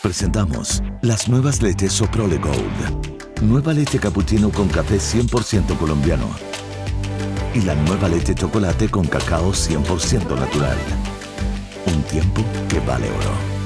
presentamos las nuevas leches Soprole Gold. Nueva leche cappuccino con café 100% colombiano. Y la nueva leche chocolate con cacao 100% natural. Un tiempo que vale oro.